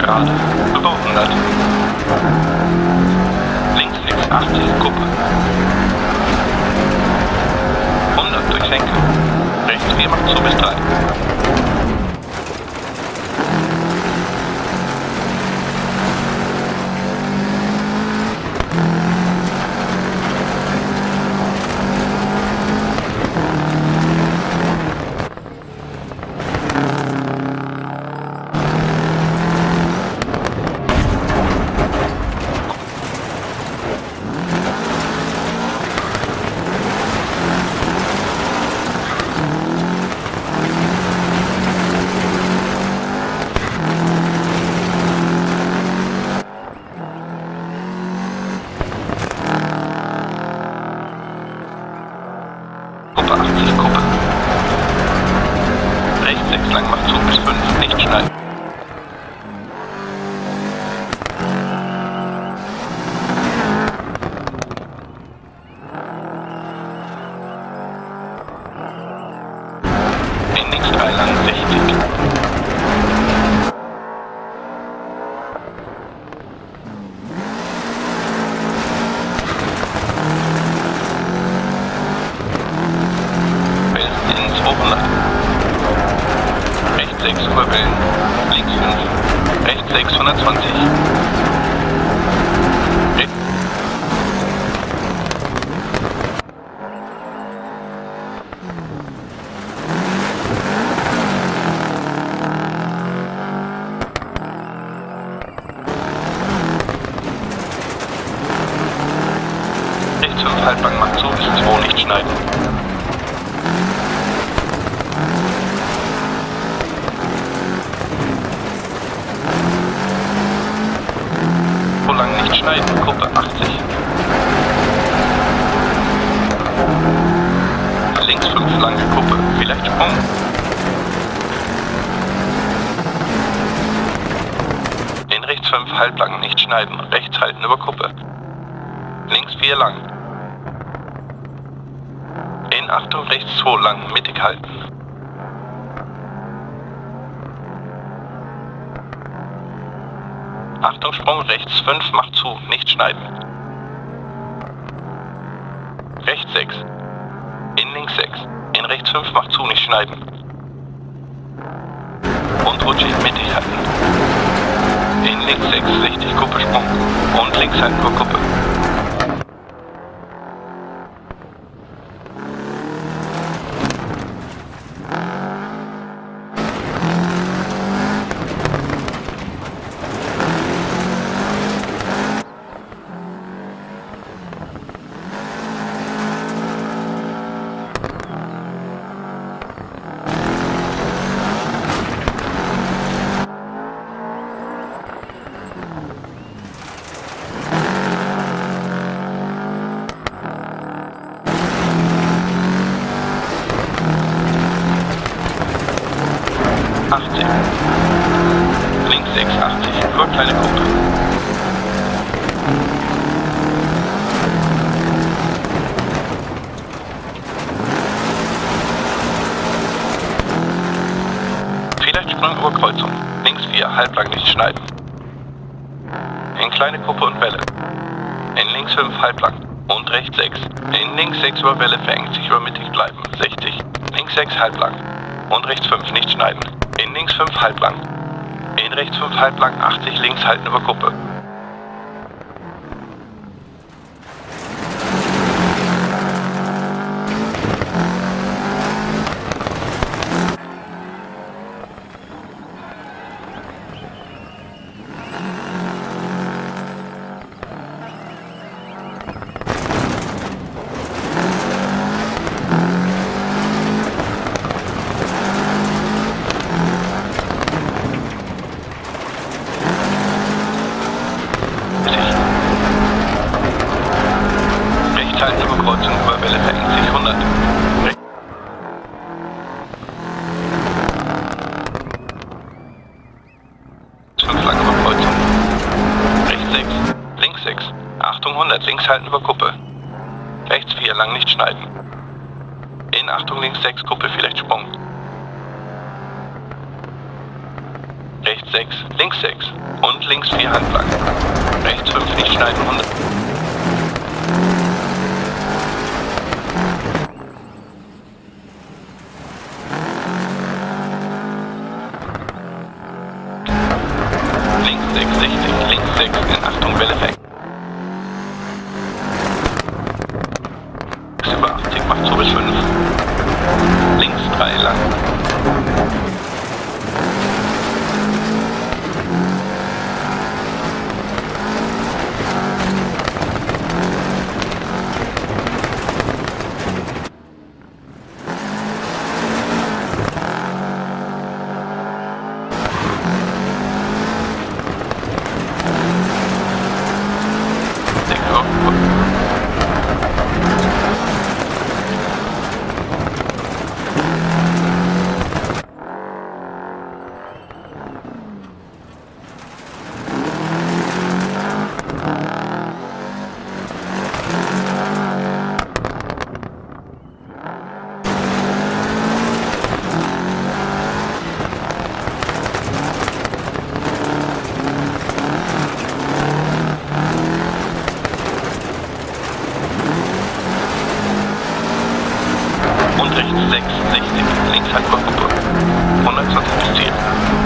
gerade, über 100. Links 6, 80, Kuppe. 100 durch Senke. Rechts 4 macht zu bis 3. Kuppe 80, Kuppe. Rechts 6 lang macht zu bis 5, nicht schneiden. In links 3 lang 60. Rechts 6 über Wellen, links 5, rechts 6, 120. Rechts 5 Halbgang macht zu bis 2, nicht schneiden. So lang nicht schneiden, Kuppe 80. Links 5 lange Kuppe, vielleicht Sprung. In rechts 5 halblang, nicht schneiden, rechts halten über Kuppe. Links 4 lang. In Achtung rechts 2 lang, mittig halten. Achtung, Sprung, rechts 5, macht zu, nicht schneiden. Rechts 6. In links 6. In rechts 5, macht zu, nicht schneiden. Und rutschig mittig halten. In links 6, 60, Kuppe, Sprung. Und links halten nur Kuppe. Links 6, 80, nur kleine Kuppe. Vielleicht Sprung über Kreuzung. Links 4, halblang nicht schneiden. In kleine Kuppe und Welle. In links 5, halblang. Und rechts 6. In links 6 über Welle verengt sich über mittig bleiben. 60. Links 6, halblang. Und rechts 5, nicht schneiden. In links 5 halblang. In rechts 5 halblang, 80 links halten über Kuppe. Kreuzung über Welle verengt sich 100. Fünf lang über Kreuzung. Rechts 6, links 6. Achtung 100, links halten über Kuppe. Rechts 4, lang nicht schneiden. In Achtung links 6, Kuppe, vielleicht Sprung. Rechts 6, links 6 und links 4 halblang. Rechts 5 nicht schneiden 100. Links 6, 60, links 6 in Achtung Welle weg. Über 80 macht so bis 5. Links 3 lang. Und rechts 6, 60, links halb Kuppe. 120 bis Ziel.